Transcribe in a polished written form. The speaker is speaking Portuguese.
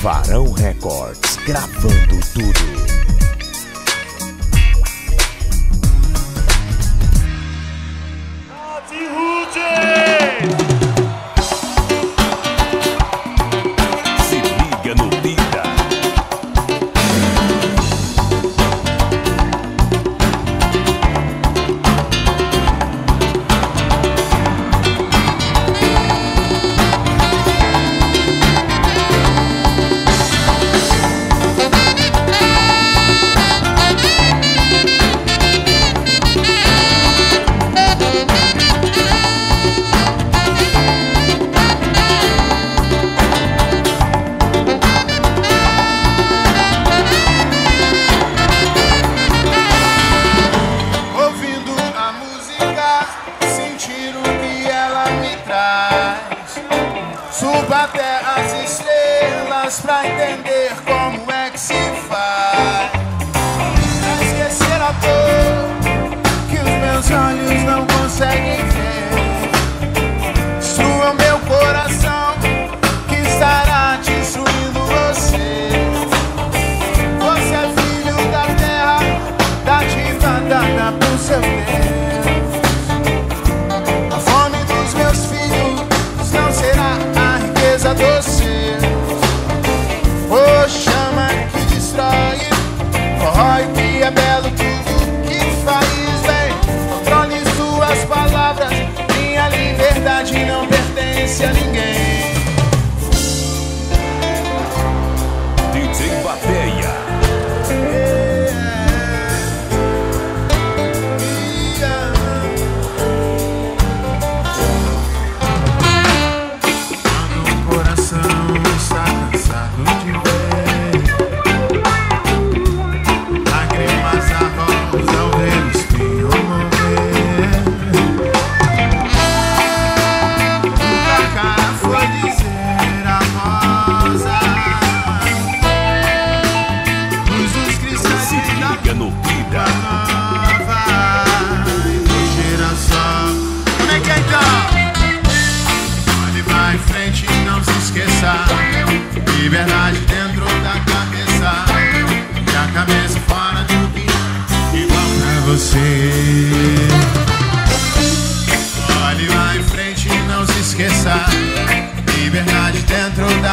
Varão Records, gravando tudo. Natiruts! Se liga no PIDA. Suba até as estrelas pra entender como é que se faz, pra esquecer a dor que os meus olhos não conseguem ver. Destrua meu coração que estará destruindo você. Você é filho da terra, dativa dada por seu Deus. A fome dos meus filhos não será a riqueza dos seus. Oh, chama que destrói, corrói que é belo, tudo que faz bem. Controle suas palavras, minha liberdade não pertence a ninguém. DJ Bateya. Liberdade dentro da cabeça, e a cabeça fora do que igual pra você. Olhe lá em frente e não se esqueça. Liberdade dentro da